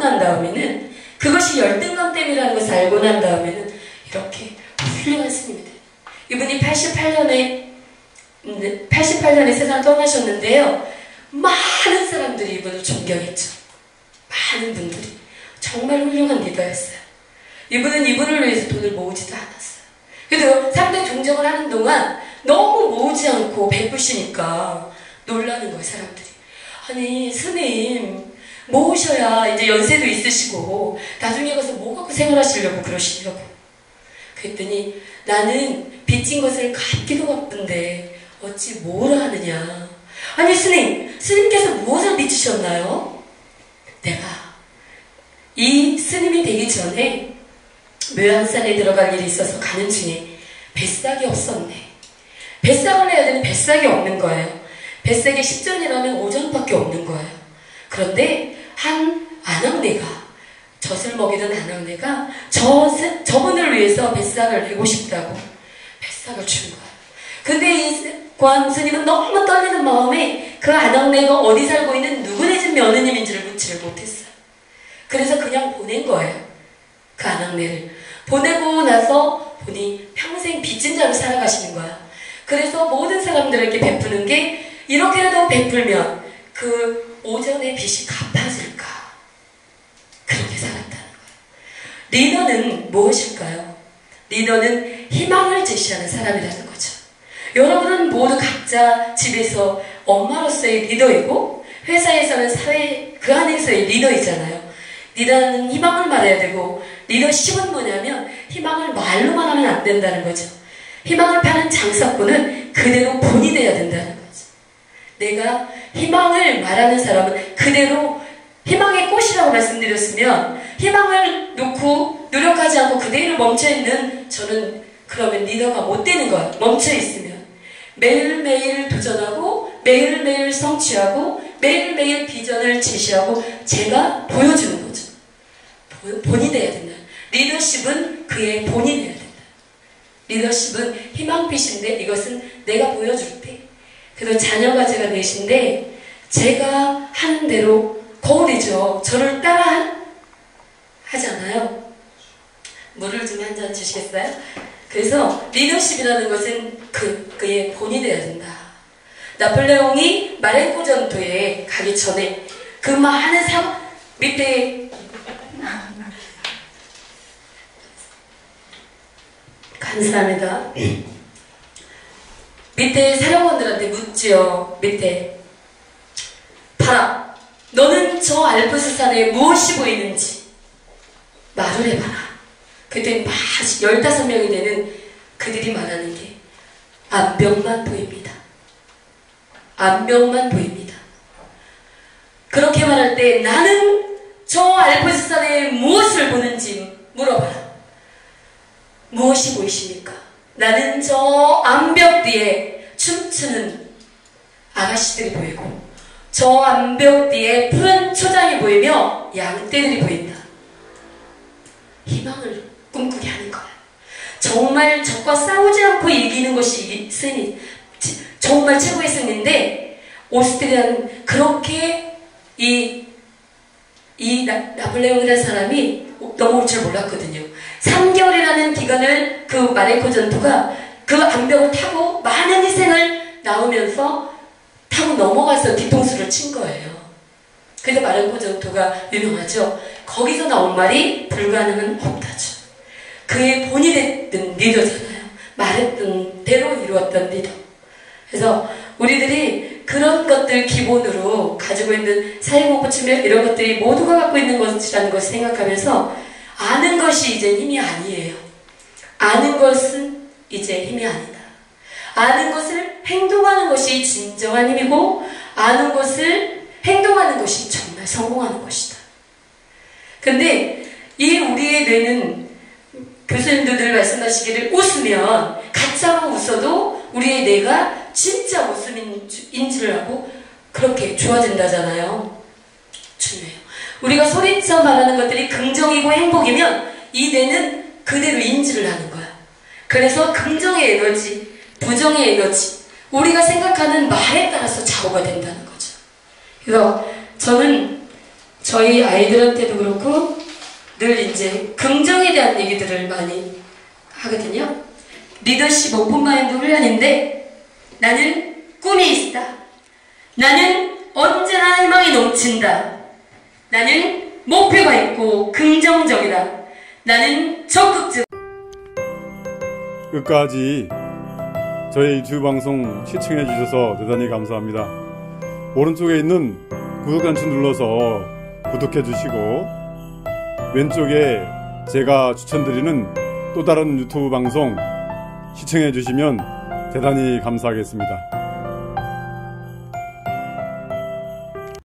난 다음에는, 그것이 열등감tem이라는 것을 알고 난 다음에는 이렇게 훌륭한 스님이 돼요. 이분이 88년에 세상을 떠나셨는데요. 많은 사람들이 이분을 존경했죠. 많은 분들이. 정말 훌륭한 리더였어요. 이분은 이분을 위해서 돈을 모으지도 않았어요. 그래도 상대 종정을 하는 동안 너무 모으지 않고 베푸시니까 놀라는 거예요, 사람들이. 아니, 스님, 모으셔야 이제 연세도 있으시고, 나중에 가서 뭐 갖고 생활하시려고 그러시려고. 그랬더니, 나는 빚진 것을 갚기도 바쁜데, 어찌 뭐라 하느냐. 아니, 스님께서 무엇을 빚으셨나요? 내가, 이 스님이 되기 전에, 묘양산에 들어갈 일이 있어서 가는 중에, 뱃삭이 없었네. 뱃삭을 해야 되는 뱃삭이 없는 거예요. 뱃삭이 10전이라면 5전밖에 없는 거예요. 그런데 한 안악내가, 젖을 먹이던 안악내가 저분을 위해서 뱃삭을 내고 싶다고 뱃삭을 준 거예요. 근데 이 관스님은 너무 떨리는 마음에 그 안악내가 어디 살고 있는 누구네 집 며느님인지를 묻지를 못했어요. 그래서 그냥 보낸 거예요. 그 안악내를. 보내고 나서 보니 평생 빚진 자로 살아가시는 거야. 그래서 모든 사람들에게 베푸는 게, 이렇게라도 베풀면 그 오전의 빚이 갚아질까. 그렇게 살았다는 거예요. 리더는 무엇일까요? 리더는 희망을 제시하는 사람이라는 거죠. 여러분은 모두 각자 집에서 엄마로서의 리더이고, 회사에서는 사회 그 안에서의 리더이잖아요. 리더는 희망을 말해야 되고, 리더십은 뭐냐면 희망을 말로만 하면 안 된다는 거죠. 희망을 파는 장사꾼은 그대로 본이 돼야 된다는 거죠. 내가 희망을 말하는 사람은 그대로, 희망의 꽃이라고 말씀드렸으면 희망을 놓고 노력하지 않고 그대로 멈춰있는 저는 그러면 리더가 못 되는 거예요. 멈춰있으면. 매일매일 도전하고, 매일매일 성취하고, 매일매일 비전을 제시하고 제가 보여주는 거죠. 본이 돼야 된다. 리더십은 그의 본이 돼야 된다. 리더십은 희망빛인데 이것은 내가 보여줄게. 그래서 자녀가 제가 넷인데 제가 하는 대로 거울이죠. 저를 따라 하잖아요. 물을 좀 한 잔 주시겠어요? 그래서 리더십이라는 것은 그의 본이 돼야 된다. 나폴레옹이 마렌코 전투에 가기 전에 그 많은 밑에 감사합니다. 밑에 사령관들한테 묻지요. 밑에 봐라, 너는 저 알프스 산에 무엇이 보이는지 말을 해봐라. 그때 막 15명이 되는 그들이 말하는 게 암벽만 보입니다. 암벽만 보입니다. 그렇게 말할 때 나는 저 알프스 산에 무엇을 보는지 물어봐라. 무엇이 보이십니까? 나는 저 암벽 뒤에 춤추는 아가씨들이 보이고, 저 암벽 뒤에 푸른 초장이 보이며 양떼들이 보인다. 희망을 꿈꾸게 하는 거야. 정말 적과 싸우지 않고 이기는 것이 승리, 정말 최고의 승리인데, 오스트리아는 그렇게 이 나폴레옹이라는 사람이 넘어올 줄 몰랐거든요. 3개월이라는 기간을 그 마렌코 전투가 그 암벽을 타고 많은 희생을 나오면서 타고 넘어가서 뒤통수를 친 거예요. 그래서 마렌코 전투가 유명하죠. 거기서 나온 말이 불가능은 없다죠. 그의 본이 됐던 리더잖아요. 말했던 대로 이루었던 리더. 그래서 우리들이 그런 것들 기본으로 가지고 있는 사회공포침해 이런 것들이 모두가 갖고 있는 것이라는 것을 생각하면서 아는 것이 이제 힘이 아니에요. 아는 것은 이제 힘이 아니다. 아는 것을 행동하는 것이 진정한 힘이고, 아는 것을 행동하는 것이 정말 성공하는 것이다. 근데 이 우리의 뇌는 교수님들 늘 말씀하시기를 웃으면 가짜로 웃어도 우리의 뇌가 진짜 웃음인 줄 알고 그렇게 좋아진다잖아요. 중요해요. 우리가 소리쳐 말하는 것들이 긍정이고 행복이면 이 뇌는 그대로 인지를 하는 거야. 그래서 긍정의 에너지, 부정의 에너지, 우리가 생각하는 말에 따라서 좌우가 된다는 거죠. 그래서 저는 저희 아이들한테도 그렇고 늘 이제 긍정에 대한 얘기들을 많이 하거든요. 리더십 오픈마인드 훈련인데 나는 꿈이 있다. 나는 언제나 희망이 넘친다. 나는 목표가 있고 긍정적이다. 나는 적극적. 끝까지 저희 유튜브 방송 시청해 주셔서 대단히 감사합니다. 오른쪽에 있는 구독 단추 눌러서 구독해 주시고 왼쪽에 제가 추천드리는 또 다른 유튜브 방송 시청해 주시면 대단히 감사하겠습니다.